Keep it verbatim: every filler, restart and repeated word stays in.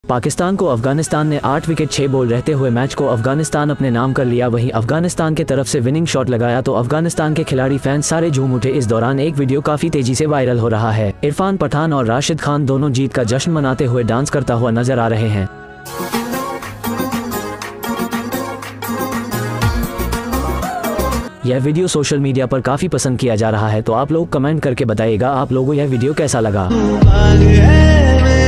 पाकिस्तान को अफगानिस्तान ने आठ विकेट छह बॉल रहते हुए मैच को अफगानिस्तान अपने नाम कर लिया। वहीं अफगानिस्तान के तरफ से विनिंग शॉट लगाया तो अफगानिस्तान के खिलाड़ी फैंस सारे झूम उठे। इस दौरान एक वीडियो काफी तेजी से वायरल हो रहा है। इरफान पठान और राशिद खान दोनों जीत का जश्न मनाते हुए डांस करता हुआ नजर आ रहे हैं। यह वीडियो सोशल मीडिया पर काफी पसंद किया जा रहा है, तो आप लोग कमेंट करके बताइएगा आप लोगों को यह वीडियो कैसा लगा।